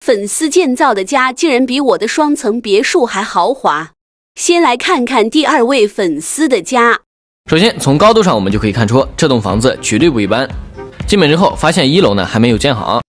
粉丝建造的家竟然比我的双层别墅还豪华。先来看看第2位粉丝的家。 首先从高度上我们就可以看出这栋房子绝对不一般。进门之后发现1楼呢还没有建好。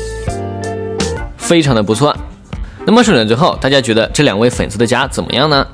非常的不错。那么说了最后，大家觉得这2位粉丝的家怎么样呢？